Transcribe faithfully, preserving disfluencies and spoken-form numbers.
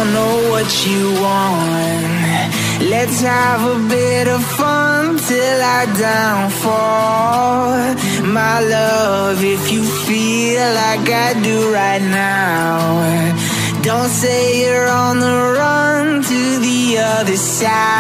don't know what you want. Let's have a bit of fun till our downfall. My love, if you feel like I do right now, don't say you're on the run to the other side.